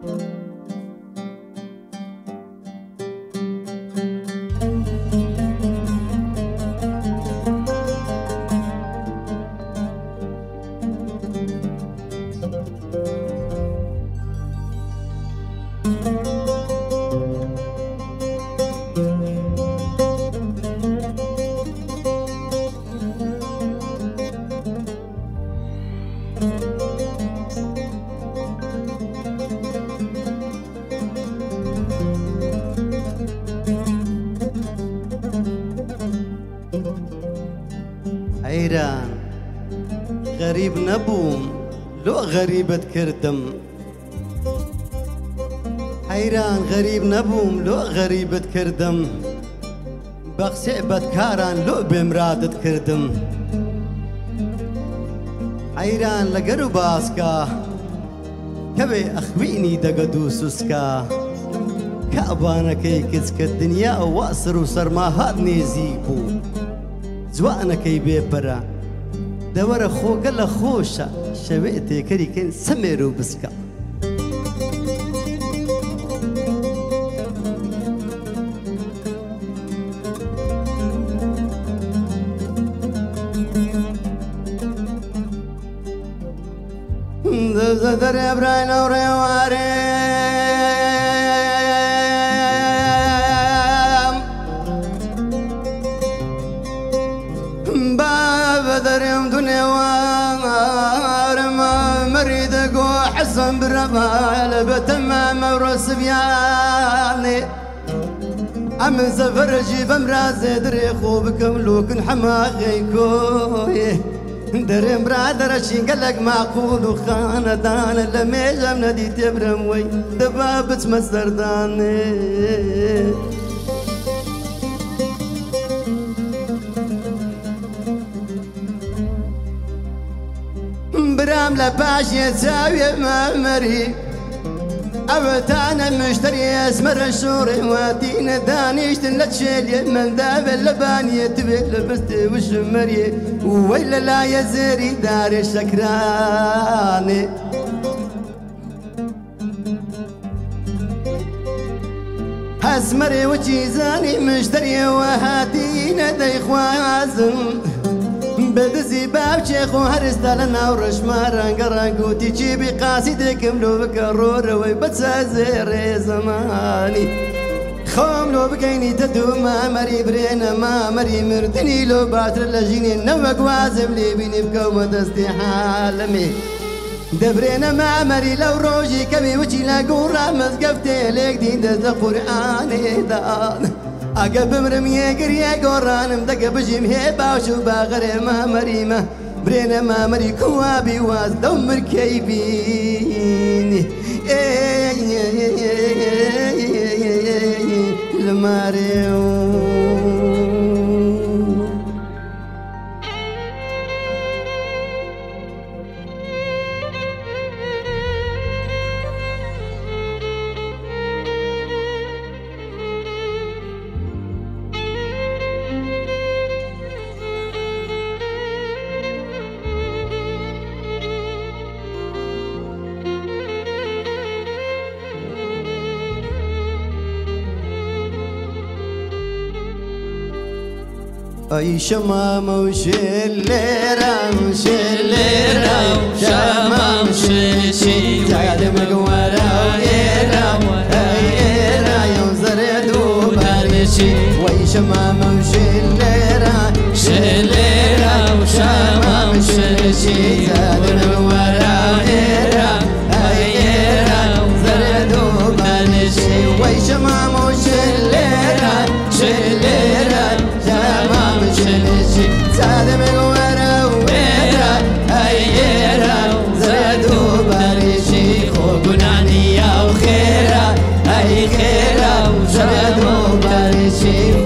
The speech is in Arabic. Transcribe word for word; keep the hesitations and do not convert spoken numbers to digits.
حيران غريب نبوم لو غريبة كردم. حيران غريب نبوم لو غريبة كردم. بخسعبت كاران لو بمرادت كردم. حيران لقرو باسكا كبي أخويني دقدو سوسكا كأبانا كي كزك الدنيا وأسر وسر ما هاد نيزيبو زوانا كي بيبرا دور خوك لخوشا شبيتي كري كن سميرو بسكا. زدر ابراهيم وريواري باب دريم دنيا وارما مريد قو حسن بالربال بتمام ورس بياني ام سفر جيب امراز دريخو بكملوك حماقي كوي دريم برادر شينقلق معقول وخاندان لما جمنا دي تبرم وي دبابت مصدرداني برام لباشي تساوي مامري أبتانا مشتري اسمر الشوري واتينا دانيش تنلتشيل من ذاب اللبانية تبي لبستي وشمري ويلا لا يزري دار الشكراني اسمري وجيزاني مشتري وهاتينا دي خوازم بدزي باب شيخ وهرستا لنا ورشماران قرانقوتي جيبي قاصدك ملو بكرور ويبتسا زيري زماني خوم لو بقيني تدو ما مري برينا ما مري مردني لو باتر لجيني نوق وازم لي بيني بكومة استحالمي دبرينا ما مري لو روجي كبي وجي لاقورا مزقفتي ليك دين دز قرآني دان أقب مرمية قرية قران مدق بجيم هيبا وشوبا غري ما مريمة برينا ما مري كوابي واز دمر كيبيني الماريو أي شمام وشليرة وشليرة شمام شيشي زاد مقورة ويرة ويرة يوزر يدوب هرشي وي شمام وشليرة شليرة وشمام شيشي زاد مقورة ويرة ويرة يوزر يدوب هرشي وي شمام وشليرة شليرة زاد مقورة ويرة أيرة زادو باريشي خوبنا نية وخيرة أي خيرة وزادو باريشي